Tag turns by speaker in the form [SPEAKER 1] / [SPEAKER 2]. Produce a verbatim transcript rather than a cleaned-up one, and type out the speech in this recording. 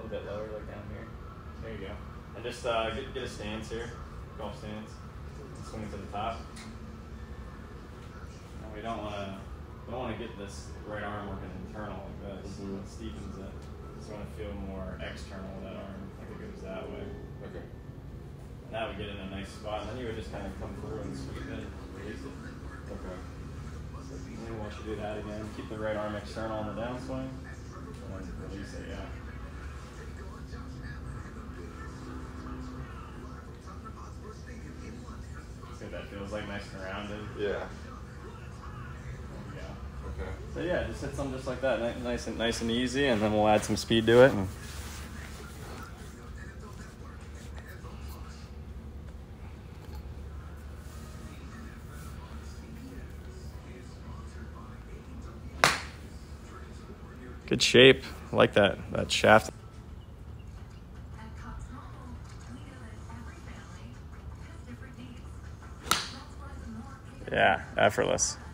[SPEAKER 1] little bit lower, like down here. There you go. And just uh, get, get a stance here, golf stance. Swing it to the top. And we don't want to don't want to get this right arm working internal like this. Mm-hmm. It steepens it. Just want to feel more external with that arm, like it goes that way.
[SPEAKER 2] Okay.
[SPEAKER 1] And that would get in a nice spot, and then you would just kind of come through and sweep it, release it.
[SPEAKER 2] Okay.
[SPEAKER 1] And then once you do that again, keep the right arm external on the downswing, and then release it, yeah. See what that feels like, nice and rounded.
[SPEAKER 2] Yeah.
[SPEAKER 1] There we go.
[SPEAKER 2] Okay.
[SPEAKER 1] So yeah, just hit something just like that, ni- nice and nice and easy, and then we'll add some speed to it. And good shape. I like that that shaft. Yeah, effortless.